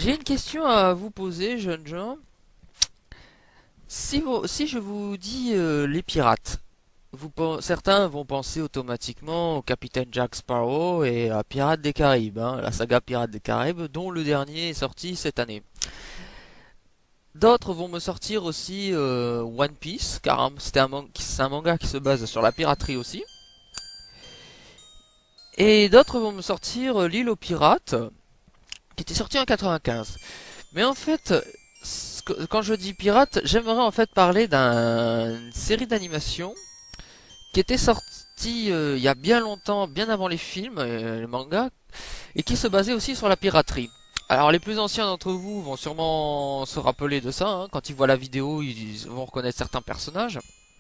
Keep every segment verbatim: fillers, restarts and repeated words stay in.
J'ai une question à vous poser, jeunes gens. Si, vous- si je vous dis euh, les pirates, vous, pen- certains vont penser automatiquement au capitaine Jack Sparrow et à Pirates des Caraïbes, hein, la saga Pirates des Caraïbes, dont le dernier est sorti cette année. D'autres vont me sortir aussi euh, One Piece, car un- c'était un, man- c'est un manga qui se base sur la piraterie aussi. Et d'autres vont me sortir euh, L'île aux pirates, qui était sorti en quatre-vingt-quinze. Mais en fait, ce que- quand je dis pirate, j'aimerais en fait parler d'une série d'animation qui était sortie euh, il y a bien longtemps, bien avant les films, euh, les mangas, et qui se basait aussi sur la piraterie. Alors les plus anciens d'entre vous vont sûrement se rappeler de ça, hein. Quand ils voient la vidéo, ils vont reconnaître certains personnages.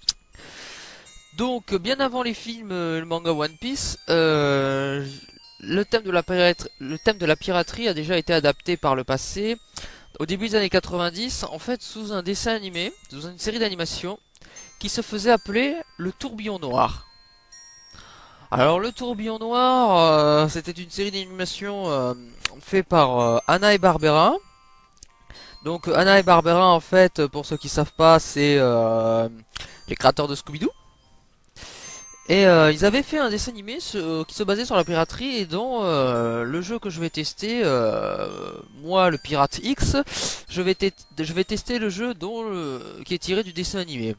Donc bien avant les films, euh, le manga One Piece, euh, le thème de la pirate- le thème de la piraterie a déjà été adapté par le passé. Au début des années quatre-vingt-dix, en fait, sous un dessin animé, sous une série d'animation, qui se faisait appeler Le Tourbillon Noir. Alors, Le Tourbillon Noir, euh, c'était une série d'animation euh, faite par euh, Hanna et Barbera. Donc, Hanna et Barbera, en fait, pour ceux qui savent pas, c'est euh, les créateurs de Scooby-Doo. Et euh, ils avaient fait un dessin animé ce- qui se basait sur la piraterie et dont euh, le jeu que je vais tester, euh, moi le Pirate X, je vais, te- je vais tester le jeu dont le- qui est tiré du dessin animé.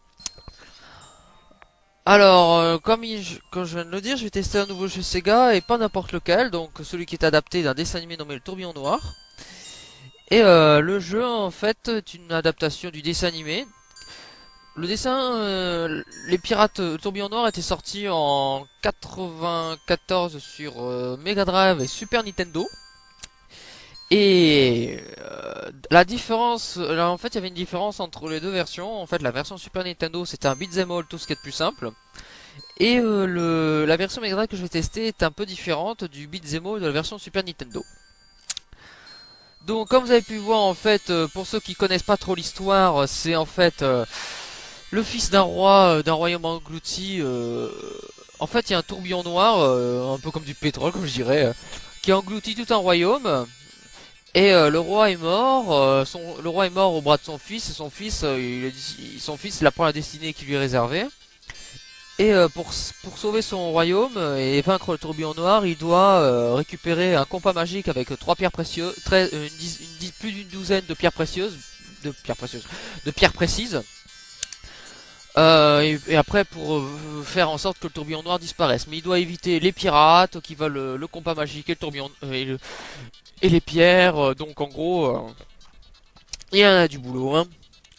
Alors, euh, comme, il- comme je viens de le dire, je vais tester un nouveau jeu Sega et pas n'importe lequel, donc celui qui est adapté d'un dessin animé nommé Le Tourbillon Noir. Et euh, le jeu en fait est une adaptation du dessin animé. Le dessin, euh, les Pirates euh, Tourbillon Noir était sorti en quatre-vingt-quatorze sur euh, Mega Drive et Super Nintendo. Et euh, la différence, là en fait il y avait une différence entre les deux versions. En fait la version Super Nintendo c'était un beat'em all, tout ce qui est de plus simple. Et euh, le, la version Mega Drive que je vais tester est un peu différente du beat'em all de la version Super Nintendo. Donc comme vous avez pu voir en fait, euh, pour ceux qui connaissent pas trop l'histoire, c'est en fait... euh, le fils d'un roi, euh, d'un royaume englouti. Euh, en fait, il y a un tourbillon noir, euh, un peu comme du pétrole, comme je dirais, euh, qui engloutit tout un royaume. Et euh, le roi est mort. Euh, son, le roi est mort au bras de son fils. Et son fils, euh, il, il- son fils, il apprend la destinée qui lui est réservée. Et euh, pour, pour sauver son royaume euh, et vaincre le tourbillon noir, il doit euh, récupérer un compas magique avec trois pierres précieuses, très, une, diz- une diz- plus d'une douzaine de pierres précieuses, de pierres précieuses, de pierres précises. Euh, et, et après pour euh, faire en sorte que le tourbillon noir disparaisse. Mais il doit éviter les pirates qui veulent le, le compas magique et le tourbillon euh, et, le- et les pierres. euh, donc en gros, euh, il y en a du boulot. Hein.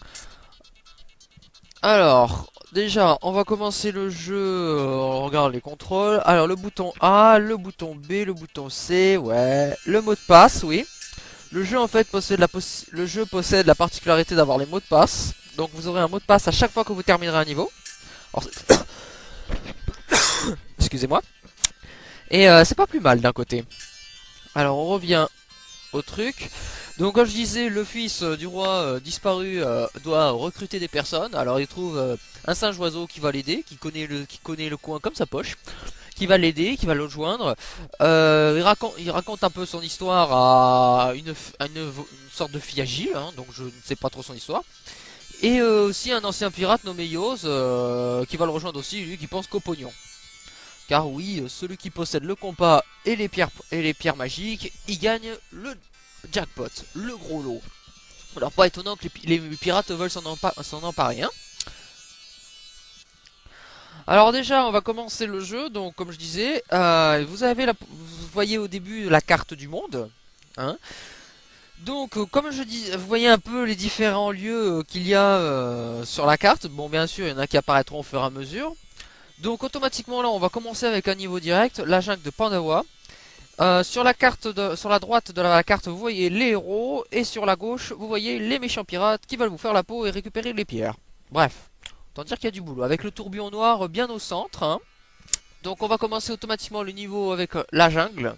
Alors, déjà, on va commencer le jeu. euh, on regarde les contrôles. Alors le bouton A, le bouton B, le bouton C, ouais. Le mot de passe, oui. Le jeu en fait possède la possi- le jeu possède la particularité d'avoir les mots de passe. Donc vous aurez un mot de passe à chaque fois que vous terminerez un niveau. Alors, excusez-moi. Et euh, c'est pas plus mal d'un côté. Alors on revient au truc. Donc comme je disais, le fils euh, du roi euh, disparu euh, doit recruter des personnes. Alors il trouve euh, un singe oiseau qui va l'aider, qui connaît le qui connaît le coin comme sa poche, qui va l'aider, qui va le joindre. Euh, il raconte il raconte un peu son histoire à une à une, une sorte de fille agile, hein, donc je ne sais pas trop son histoire. Et euh, aussi un ancien pirate nommé Yoz euh, qui va le rejoindre aussi, lui qui pense qu'au pognon. Car oui, celui qui possède le compas et les pierres, et les pierres magiques, il gagne le jackpot, le gros lot. Alors pas étonnant que les, les pirates veulent s'en empa emparer. Hein. Alors déjà, on va commencer le jeu. Donc comme je disais, euh, vous avez la, vous voyez au début la carte du monde. Hein. Donc euh, comme je dis, vous voyez un peu les différents lieux euh, qu'il y a euh, sur la carte. Bon bien sûr, il y en a qui apparaîtront au fur et à mesure. Donc automatiquement là on va commencer avec un niveau direct, la jungle de Pandawa. Euh, sur la carte de, sur la droite de la carte vous voyez les héros et sur la gauche vous voyez les méchants pirates qui veulent vous faire la peau et récupérer les pierres. Bref, autant dire qu'il y a du boulot avec le tourbillon noir bien au centre. Hein. Donc on va commencer automatiquement le niveau avec euh, la jungle.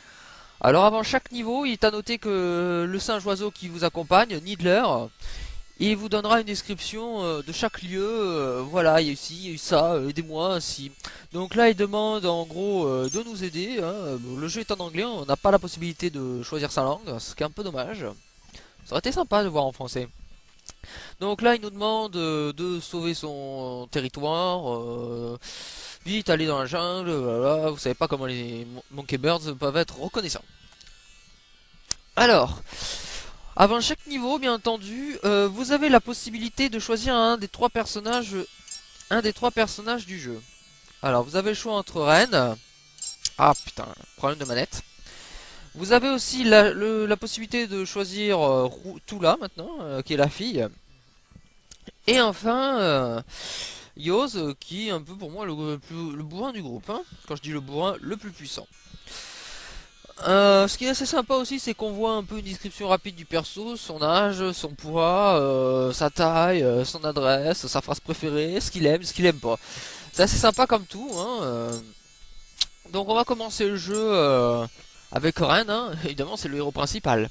Alors avant chaque niveau il est à noter que le singe oiseau qui vous accompagne, Needler, Et il vous donnera une description euh, de chaque lieu. Euh, voilà, il y a eu ci, il y a eu ça, euh, aidez-moi ainsi. Donc là, il demande en gros euh, de nous aider. Hein. Le jeu est en anglais, on n'a pas la possibilité de choisir sa langue, ce qui est un peu dommage. Ça aurait été sympa de voir en français. Donc là, il nous demande euh, de sauver son territoire. Euh, vite, aller dans la jungle. Voilà, vous savez pas comment les Monkey Birds peuvent être reconnaissants. Alors, avant chaque niveau, bien entendu, euh, vous avez la possibilité de choisir un des trois personnages, un des trois personnages du jeu. Alors, vous avez le choix entre Ren. Ah putain, problème de manette. Vous avez aussi la, le, la possibilité de choisir euh, Tula maintenant, euh, qui est la fille. Et enfin, euh, Yoz, euh, qui est un peu pour moi le, le, plus, le bourrin du groupe. Hein. Quand je dis le bourrin, le plus puissant. Euh, ce qui est assez sympa aussi, c'est qu'on voit un peu une description rapide du perso, son âge, son poids, euh, sa taille, euh, son adresse, sa phrase préférée, ce qu'il aime, ce qu'il aime pas. C'est assez sympa comme tout. Hein, euh. Donc on va commencer le jeu euh, avec Ren, hein. Évidemment c'est le héros principal.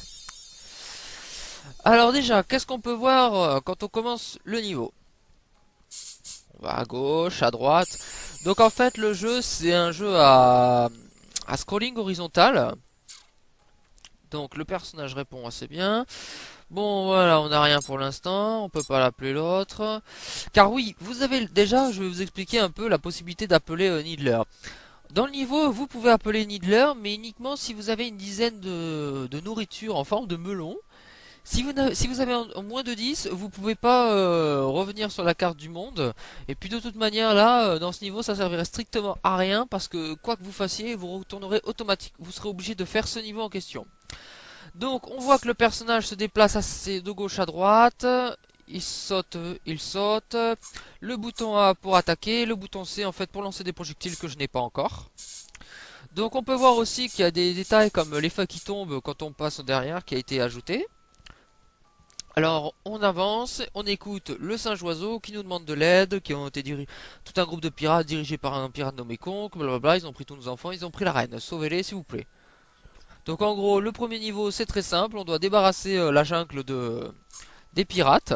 Alors déjà, qu'est-ce qu'on peut voir euh, quand on commence le niveau? On va à gauche, à droite. Donc en fait le jeu c'est un jeu à... à scrolling horizontal. Donc le personnage répond assez bien. Bon voilà, on n'a rien pour l'instant, on peut pas l'appeler l'autre. Car oui, vous avez déjà, je vais vous expliquer un peu la possibilité d'appeler euh, Needler. Dans le niveau, vous pouvez appeler Needler, mais uniquement si vous avez une dizaine de, de nourriture en forme de melon. Si vous, si vous avez en, en moins de dix, vous pouvez pas euh, revenir sur la carte du monde. Et puis de toute manière, là, euh, dans ce niveau, ça servirait strictement à rien, parce que quoi que vous fassiez, vous retournerez automatiquement. Vous serez obligé de faire ce niveau en question. Donc, on voit que le personnage se déplace assez de gauche à droite. Il saute, il saute. Le bouton A pour attaquer. Le bouton C, en fait, pour lancer des projectiles que je n'ai pas encore. Donc, on peut voir aussi qu'il y a des détails comme les feuilles qui tombent quand on passe derrière, qui a été ajouté. Alors, on avance, on écoute le singe oiseau qui nous demande de l'aide, qui ont été dirigés, tout un groupe de pirates dirigé par un pirate nommé Conk, blablabla, ils ont pris tous nos enfants, ils ont pris la reine, sauvez-les s'il vous plaît. Donc en gros, le premier niveau c'est très simple, on doit débarrasser euh, la jungle de des pirates.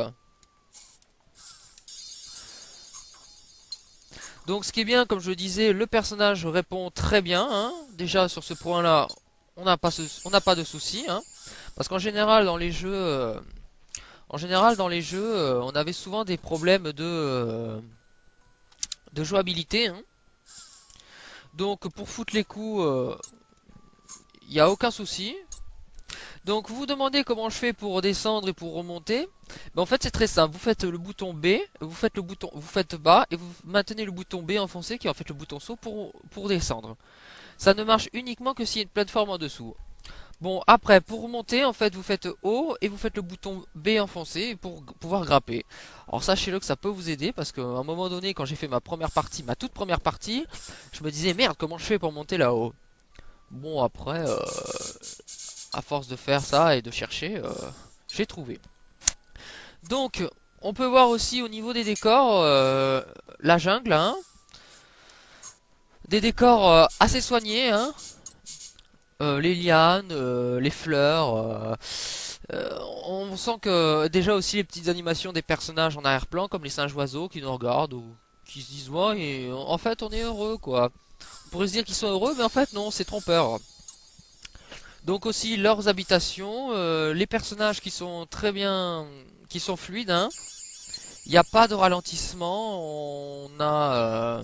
Donc ce qui est bien, comme je le disais, le personnage répond très bien, hein. Déjà sur ce point-là, on n'a pas, on n'a pas de soucis, hein. Parce qu'en général dans les jeux... Euh, En général, dans les jeux, euh, on avait souvent des problèmes de, euh, de jouabilité. Hein. Donc, pour foutre les coups, il euh, n'y a aucun souci. Donc, vous vous demandez comment je fais pour descendre et pour remonter. Ben, en fait, c'est très simple. Vous faites le bouton B, vous faites le bouton, vous faites bas et vous maintenez le bouton B enfoncé, qui est en fait le bouton saut pour, pour descendre. Ça ne marche uniquement que s'il y a une plateforme en dessous. Bon, après, pour remonter, en fait, vous faites haut et vous faites le bouton B enfoncé pour pouvoir grimper. Alors, sachez-le que ça peut vous aider parce qu'à un moment donné, quand j'ai fait ma première partie, ma toute première partie, je me disais, merde, comment je fais pour monter là-haut? Bon, après, euh, à force de faire ça et de chercher, euh, j'ai trouvé. Donc, on peut voir aussi au niveau des décors, euh, la jungle, hein. Des décors euh, assez soignés, hein. Euh, les lianes, euh, les fleurs, euh, euh, on sent que déjà aussi les petites animations des personnages en arrière-plan, comme les singes oiseaux qui nous regardent ou qui se disent ouais, et en fait on est heureux quoi. On pourrait se dire qu'ils sont heureux, mais en fait non, c'est trompeur. Donc aussi leurs habitations, euh, les personnages qui sont très bien, qui sont fluides, hein. Il n'y a pas de ralentissement, on a euh,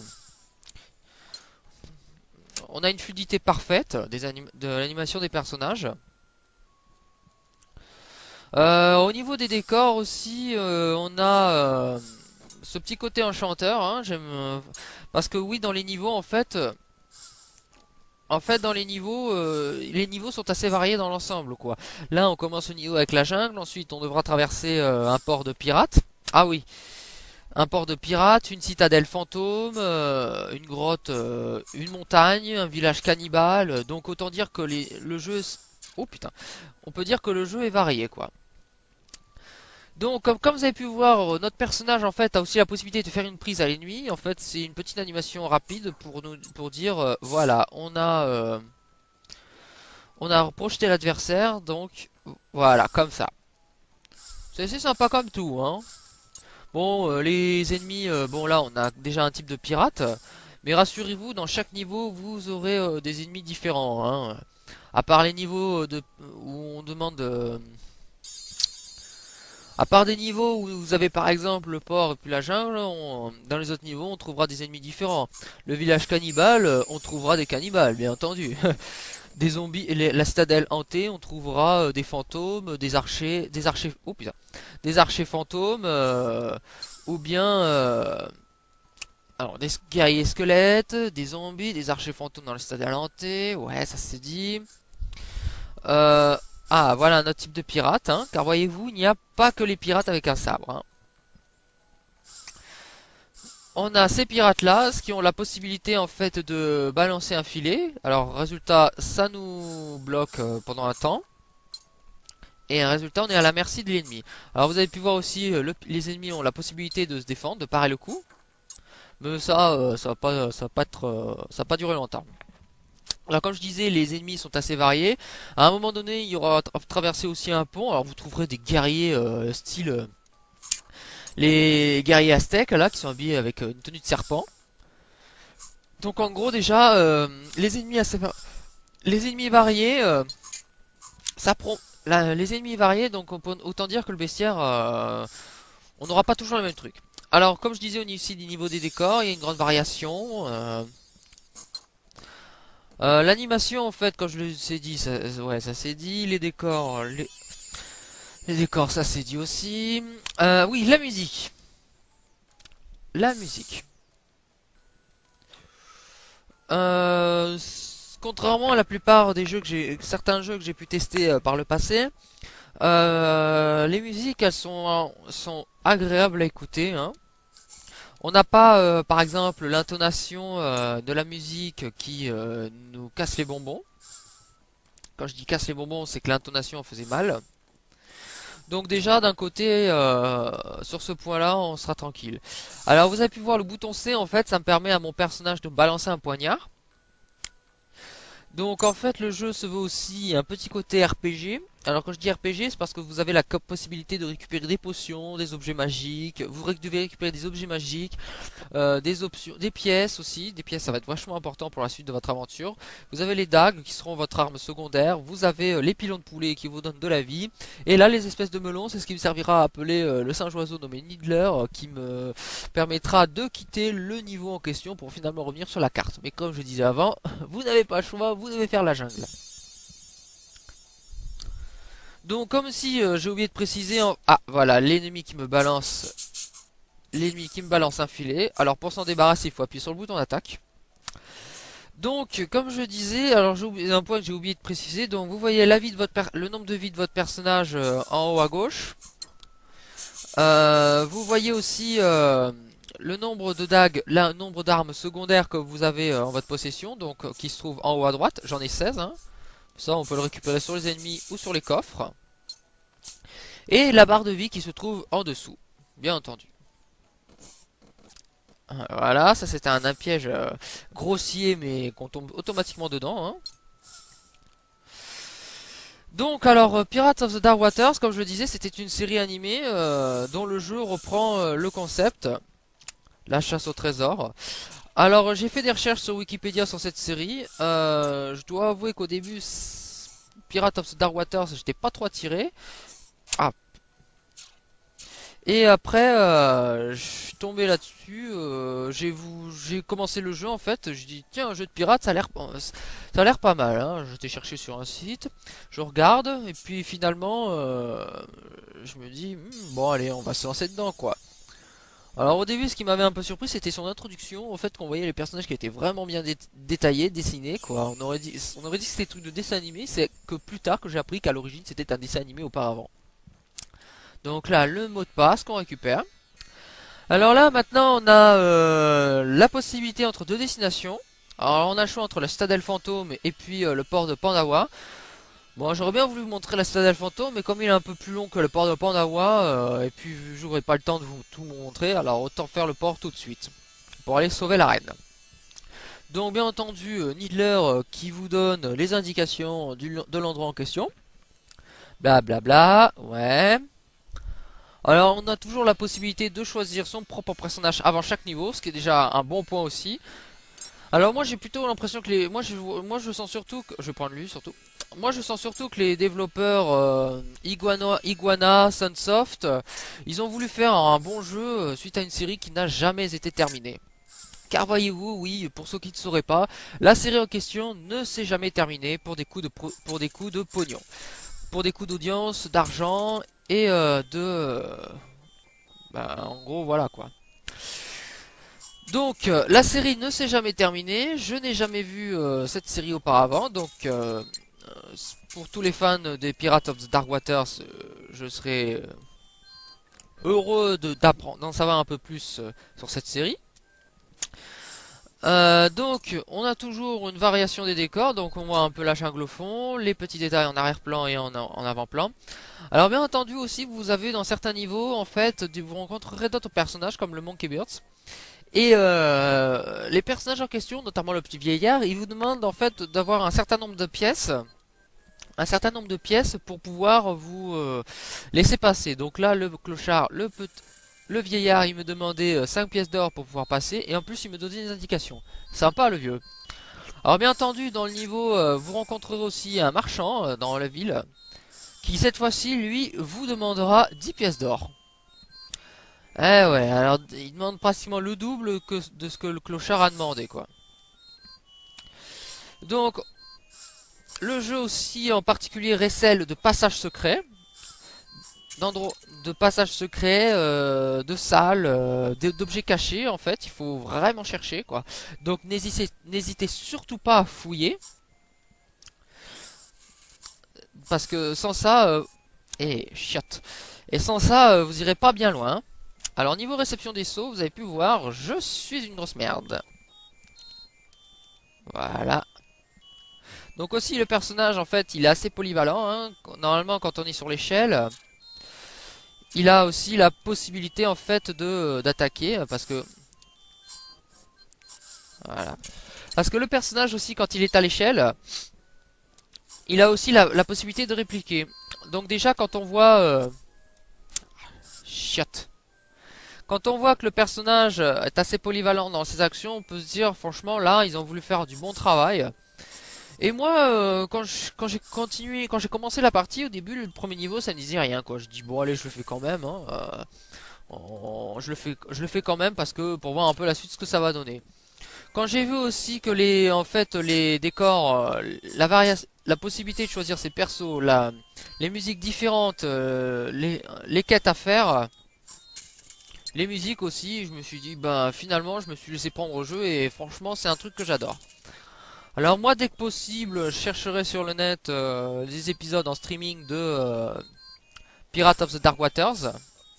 on a une fluidité parfaite des anim de l'animation des personnages. Euh, au niveau des décors aussi, euh, on a euh, ce petit côté enchanteur. Hein, j'aime euh, parce que oui, dans les niveaux, en fait, euh, en fait, dans les niveaux, euh, les niveaux sont assez variés dans l'ensemble, quoi. Là, on commence au niveau avec la jungle. Ensuite, on devra traverser euh, un port de pirates. Ah oui. Un port de pirates, une citadelle fantôme, euh, une grotte, euh, une montagne, un village cannibale. Donc autant dire que les, le jeu... Oh putain. On peut dire que le jeu est varié, quoi. Donc comme, comme vous avez pu voir, notre personnage en fait a aussi la possibilité de faire une prise à l'ennemi. En fait c'est une petite animation rapide pour nous pour dire euh, voilà, on a euh, on a projeté l'adversaire, donc voilà, comme ça. C'est assez sympa comme tout, hein. Bon, euh, les ennemis, euh, bon là on a déjà un type de pirate, mais rassurez-vous, dans chaque niveau vous aurez euh, des ennemis différents, hein. À part les niveaux de, où on demande... euh, à part des niveaux où vous avez par exemple le port et puis la jungle, on- dans les autres niveaux on trouvera des ennemis différents. Le village cannibale, euh, on trouvera des cannibales, bien entendu. Des zombies, et les- la citadelle hantée, on trouvera euh, des fantômes, des archers, des archers, oh putain, des archers fantômes, euh, ou bien, euh, alors des guerriers squelettes, des zombies, des archers fantômes dans la citadelle hantée, ouais, ça c'est dit. Euh, ah, voilà un autre type de pirate, hein, car voyez-vous, il n'y a pas que les pirates avec un sabre, hein. On a ces pirates-là, qui ont la possibilité en fait de balancer un filet. Alors, résultat, ça nous bloque euh, pendant un temps. Et un résultat, on est à la merci de l'ennemi. Alors, vous avez pu voir aussi, euh, le- les ennemis ont la possibilité de se défendre, de parer le coup. Mais ça, euh, ça va pas, ça va pas être, euh, ça va pas durer longtemps. Alors, comme je disais, les ennemis sont assez variés. À un moment donné, il y aura tra traversé aussi un pont. Alors, vous trouverez des guerriers euh, style euh, les guerriers aztèques là, qui sont habillés avec euh, une tenue de serpent. Donc, en gros, déjà, euh, les ennemis assez, les ennemis variés, euh, ça prend. La- les ennemis variés, donc on peut autant dire que le bestiaire, euh, on n'aura pas toujours le même truc. Alors, comme je disais au niveau du niveau des décors, il y a une grande variation. Euh, euh, L'animation, en fait, comme je l'ai dit, ça, ouais, ça s'est dit. Les décors, les, les décors, ça s'est dit aussi. Euh, oui, la musique. La musique. Euh, Contrairement à la plupart des jeux que j'ai, certains jeux que j'ai pu tester euh, par le passé, euh, les musiques, elles sont, sont agréables à écouter, hein. On n'a pas, euh, par exemple, l'intonation euh, de la musique qui euh, nous casse les bonbons. Quand je dis casse les bonbons, c'est que l'intonation faisait mal. Donc déjà, d'un côté, euh, sur ce point-là, on sera tranquille. Alors, vous avez pu voir le bouton C, en fait, ça me permet à mon personnage de balancer un poignard. Donc en fait le jeu se veut aussi un petit côté R P G. Alors quand je dis R P G, c'est parce que vous avez la possibilité de récupérer des potions, des objets magiques. Vous devez récupérer des objets magiques, euh, des options, des pièces aussi. Des pièces, ça va être vachement important pour la suite de votre aventure. Vous avez les dagues qui seront votre arme secondaire. Vous avez euh, les pilons de poulet qui vous donnent de la vie. Et là les espèces de melons, c'est ce qui me servira à appeler euh, le singe oiseau nommé Needler, euh, qui me permettra de quitter le niveau en question pour finalement revenir sur la carte. Mais comme je disais avant, vous n'avez pas le choix, vous devez faire la jungle. Donc comme si euh, j'ai oublié de préciser, en... ah voilà, l'ennemi qui me balance, l'ennemi qui me balance un filet. Alors pour s'en débarrasser, il faut appuyer sur le bouton d'attaque. Donc comme je disais, alors j'ai oublié un point que j'ai oublié de préciser. Donc vous voyez la vie de votre per... le nombre de vies de votre personnage euh, en haut à gauche. Euh, vous voyez aussi euh, le nombre de dagues, le nombre d'armes secondaires que vous avez euh, en votre possession, donc euh, qui se trouve en haut à droite. J'en ai seize, hein. Ça, on peut le récupérer sur les ennemis ou sur les coffres. Et la barre de vie qui se trouve en dessous, bien entendu. Voilà, ça c'était un, un piège euh, grossier, mais qu'on tombe automatiquement dedans, hein. Donc alors, euh, Pirates of the Dark Waters, comme je le disais, c'était une série animée euh, dont le jeu reprend euh, le concept, la chasse au trésor. Alors, j'ai fait des recherches sur Wikipédia sur cette série. Euh, je dois avouer qu'au début, Pirates of the Dark Waters, j'étais pas trop attiré. Ah. Et après, euh, je suis tombé là-dessus. Euh, j'ai vous, j'ai commencé le jeu en fait. Je dis tiens, un jeu de pirate, ça a l'air, ça a l'air pas mal. Hein. J'étais cherché sur un site, je regarde et puis finalement, euh, je me dis hm, bon allez, on va se lancer dedans quoi. Alors au début, ce qui m'avait un peu surpris, c'était son introduction, au fait qu'on voyait les personnages qui étaient vraiment bien dé détaillés, dessinés, quoi. On aurait dit, on aurait dit que c'était des trucs de dessin animé, c'est que plus tard que j'ai appris qu'à l'origine c'était un dessin animé auparavant. Donc là, le mot de passe qu'on récupère. Alors là, maintenant, on a euh, la possibilité entre deux destinations. Alors on a le choix entre la citadelle fantôme et puis euh, le port de Pandawa. Bon, j'aurais bien voulu vous montrer la citadelle fantôme, mais comme il est un peu plus long que le port de Pandawa, euh, et puis j'aurais pas le temps de vous tout montrer, alors autant faire le port tout de suite, pour aller sauver la reine. Donc bien entendu, euh, Needler euh, qui vous donne les indications du, de l'endroit en question. Blablabla, bla bla, ouais. Alors on a toujours la possibilité de choisir son propre personnage avant chaque niveau, ce qui est déjà un bon point aussi. Alors moi j'ai plutôt l'impression que les... Moi je, moi je sens surtout que... Je vais prendre lui surtout. Moi je sens surtout que les développeurs euh, Iguana, Iguana, Sunsoft, euh, ils ont voulu faire un bon jeu euh, suite à une série qui n'a jamais été terminée. Car voyez-vous, oui, pour ceux qui ne sauraient pas, la série en question ne s'est jamais terminée pour des coups de, pro... pour des coups de pognon. Pour des coups d'audience, d'argent et euh, de... Euh... Bah, en gros voilà quoi. Donc euh, la série ne s'est jamais terminée, je n'ai jamais vu euh, cette série auparavant, donc euh, euh, pour tous les fans des Pirates of the Dark Waters, euh, je serais euh, heureux d'apprendre, d'en savoir un peu plus euh, sur cette série. Euh, donc on a toujours une variation des décors, donc on voit un peu la jungle au fond, les petits détails en arrière-plan et en, en avant-plan. Alors bien entendu aussi vous avez dans certains niveaux en fait, vous rencontrerez d'autres personnages comme le Monkey Birds. Et euh, les personnages en question, notamment le petit vieillard, ils vous demandent en fait d'avoir un certain nombre de pièces, un certain nombre de pièces pour pouvoir vous euh, laisser passer. Donc là, le clochard, le petit, le vieillard, il me demandait cinq pièces d'or pour pouvoir passer, et en plus il me donnait des indications. Sympa le vieux. Alors bien entendu, dans le niveau, euh, vous rencontrerez aussi un marchand euh, dans la ville, qui cette fois-ci, lui, vous demandera dix pièces d'or. Eh ouais, alors il demande pratiquement le double que de ce que le clochard a demandé, quoi. Donc, le jeu aussi en particulier récèle de passages secrets, d'endroits, de passages secrets, euh, de salles, euh, d'objets cachés en fait. Il faut vraiment chercher, quoi. Donc n'hésitez, n'hésitez surtout pas à fouiller, parce que sans ça, euh, et chiotte. Et sans ça, euh, vous irez pas bien loin. Alors niveau réception des sauts, vous avez pu voir, je suis une grosse merde. Voilà. Donc aussi le personnage en fait il est assez polyvalent, hein. Normalement quand on est sur l'échelle, il a aussi la possibilité en fait de d'attaquer parce que... Voilà. Parce que le personnage aussi quand il est à l'échelle, il a aussi la, la possibilité de répliquer. Donc déjà quand on voit... Euh... Chiotte. Quand on voit que le personnage est assez polyvalent dans ses actions, on peut se dire franchement là ils ont voulu faire du bon travail. Et moi, euh, quand quand j'ai continué, quand j'ai commencé la partie, au début, le premier niveau, ça ne disait rien, quoi. Je dis bon allez, je le fais quand même, hein, euh, on- je le fais, je le fais quand même parce que pour voir un peu la suite ce que ça va donner. Quand j'ai vu aussi que les, en fait, les décors, euh, la variation, la possibilité de choisir ses persos, la, les musiques différentes, euh, les, les quêtes à faire, les musiques aussi, je me suis dit, ben finalement, je me suis laissé prendre au jeu et franchement, c'est un truc que j'adore. Alors moi dès que possible je chercherai sur le net euh, des épisodes en streaming de euh, Pirates of the Dark Waters.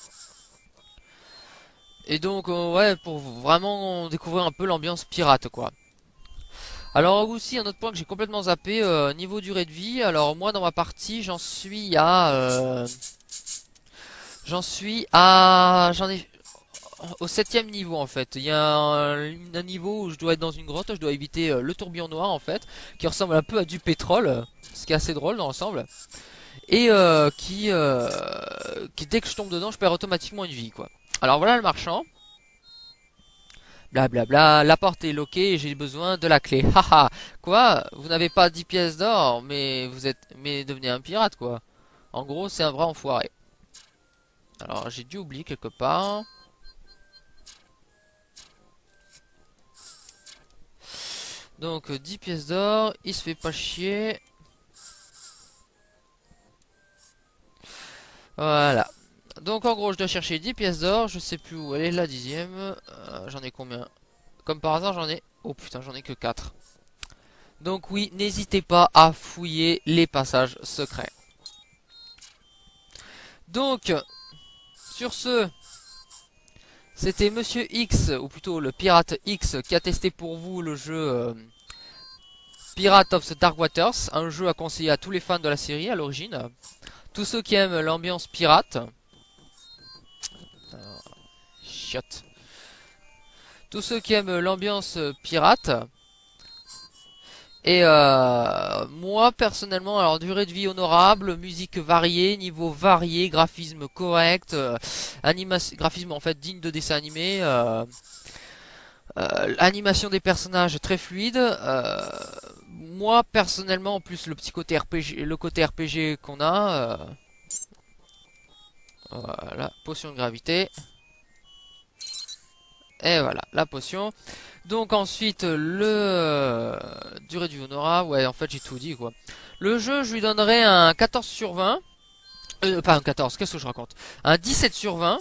Et donc euh, ouais pour vraiment découvrir un peu l'ambiance pirate quoi. Alors aussi un autre point que j'ai complètement zappé, euh, niveau durée de vie. Alors moi dans ma partie j'en suis à... Euh, j'en suis à... J'en ai... Au septième niveau en fait. Il y a un, un niveau où je dois être dans une grotte, je dois éviter euh, le tourbillon noir en fait, qui ressemble un peu à du pétrole, euh, ce qui est assez drôle dans l'ensemble. Et euh, qui, euh, qui dès que je tombe dedans, je perds automatiquement une vie quoi. Alors voilà le marchand. Blablabla, bla bla, la porte est loquée et j'ai besoin de la clé. Haha, quoi? Vous n'avez pas dix pièces d'or, mais vous êtes, mais devenez un pirate quoi. En gros, c'est un vrai enfoiré. Alors j'ai dû oublier quelque part. Donc dix pièces d'or, il se fait pas chier. Voilà. Donc en gros je dois chercher dix pièces d'or, je sais plus où elle est la dixième. Euh, j'en ai combien? Comme par hasard j'en ai... Oh putain j'en ai que quatre. Donc oui, n'hésitez pas à fouiller les passages secrets. Donc, sur ce, c'était Monsieur X, ou plutôt le Pirate X, qui a testé pour vous le jeu... Euh, Pirates of the Dark Waters, un jeu à conseiller à tous les fans de la série à l'origine. Tous ceux qui aiment l'ambiance pirate. Alors, chiotte. Tous ceux qui aiment l'ambiance pirate. Et euh, moi personnellement, alors durée de vie honorable, musique variée, niveau varié, graphisme correct, euh, animation, graphisme en fait digne de dessin animé, euh, euh, animation des personnages très fluide. Euh, moi personnellement, en plus le petit côté R P G, le côté R P G qu'on a, euh, voilà, potion de gravité. Et voilà, la potion. Donc ensuite, le euh, durée du honorable. Ouais, en fait, j'ai tout dit, quoi. Le jeu, je lui donnerais un quatorze sur vingt. Euh, pas un quatorze, qu'est-ce que je raconte? Un dix-sept sur vingt.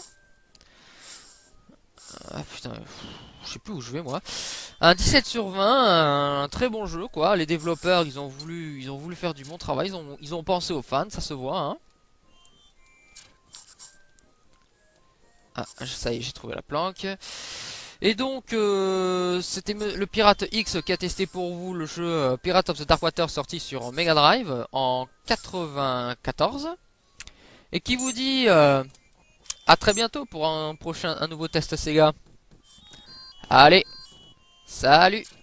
Ah putain, pff, je sais plus où je vais, moi. Un dix-sept sur vingt, un très bon jeu, quoi. Les développeurs, ils ont voulu, ils ont voulu faire du bon travail. Ils ont, ils ont pensé aux fans, ça se voit, hein. Ah, ça y est, j'ai trouvé la planque. Et donc, euh, c'était le Pirate X qui a testé pour vous le jeu euh, Pirate of the Dark Water sorti sur Mega Drive en quatre-vingt-quatorze. Et qui vous dit euh, à très bientôt pour un prochain, un nouveau test Sega. Allez, salut!